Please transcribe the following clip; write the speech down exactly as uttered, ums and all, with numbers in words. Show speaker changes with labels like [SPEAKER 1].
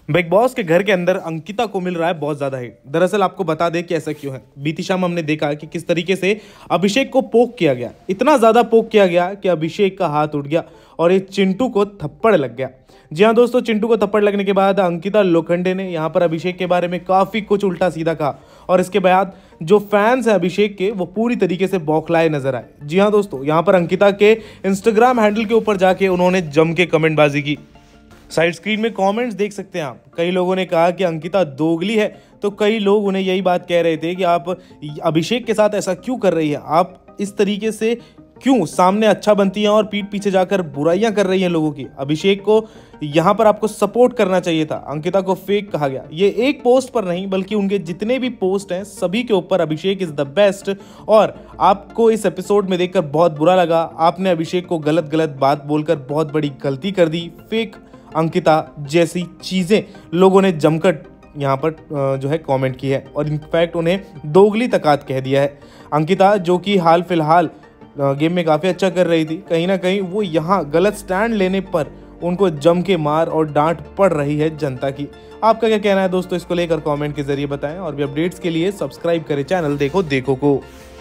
[SPEAKER 1] Big boss के घर के अंदर अंकिता को मिल रहा है बहुत ज्यादा हिट। दरअसल आपको बता दें कि ऐसा क्यों है। बीती शाम हमने देखा कि किस तरीके से अभिषेक को पोक किया गया, इतना ज्यादा पोक किया गया कि अभिषेक का हाथ उठ गया और ये चिंटू को थप्पड़ लग गया। जी हाँ दोस्तों, चिंटू को थप्पड़ लगने के बाद अंकिता लोखंडे ने यहाँ पर अभिषेक के बारे में काफी कुछ उल्टा सीधा कहा और इसके बाद जो फैंस हैं अभिषेक के वो पूरी तरीके से बौखलाए नजर आए। जी हाँ दोस्तों, यहाँ पर अंकिता के इंस्टाग्राम हैंडल के ऊपर जाके उन्होंने जम के कमेंटबाजी की। साइड स्क्रीन में कमेंट्स देख सकते हैं आप। कई लोगों ने कहा कि अंकिता दोगली है, तो कई लोग उन्हें यही बात कह रहे थे कि आप अभिषेक के साथ ऐसा क्यों कर रही है, आप इस तरीके से क्यों सामने अच्छा बनती हैं और पीठ पीछे जाकर बुराइयां कर रही हैं लोगों की। अभिषेक को यहां पर आपको सपोर्ट करना चाहिए था। अंकिता को फेक कहा गया। ये एक पोस्ट पर नहीं बल्कि उनके जितने भी पोस्ट हैं सभी के ऊपर अभिषेक इज द बेस्ट। और आपको इस एपिसोड में देखकर बहुत बुरा लगा। आपने अभिषेक को गलत गलत बात बोलकर बहुत बड़ी गलती कर दी। फेक अंकिता जैसी चीजें लोगों ने जमकर यहाँ पर जो है कमेंट की है और इनफैक्ट उन्हें दोगली तकात कह दिया है। अंकिता जो कि हाल फिलहाल गेम में काफ़ी अच्छा कर रही थी, कहीं ना कहीं वो यहाँ गलत स्टैंड लेने पर उनको जम के मार और डांट पड़ रही है जनता की। आपका क्या कहना है दोस्तों, इसको लेकर कमेंट के जरिए बताएं और भी अपडेट्स के लिए सब्सक्राइब करें चैनल देखो देखो को।